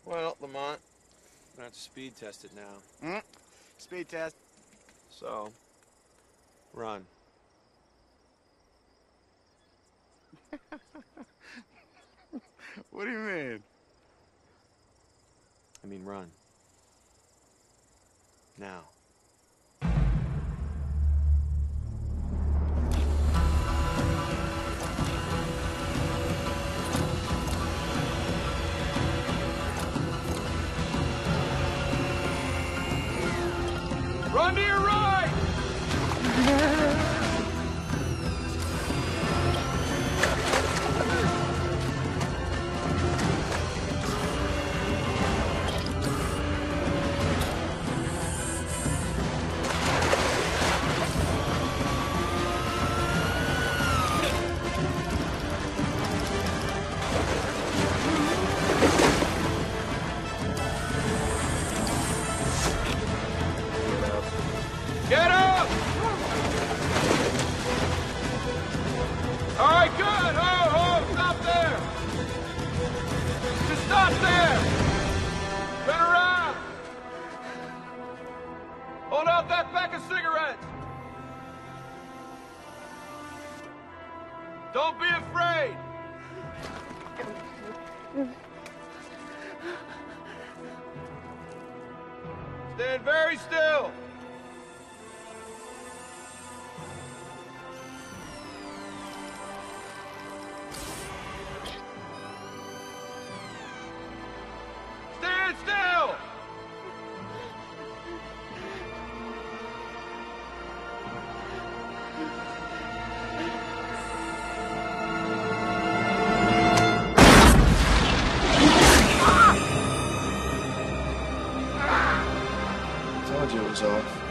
Well, Lamont, we're gonna have to speed test it now. Speed test. So, run. What do you mean? I mean, run. Now. Run to your right! Get up! All right, good. Oh, stop there. Just stop there. Turn around. Hold out that pack of cigarettes. Don't be afraid. Stand very still. Stand still! Told you it was off.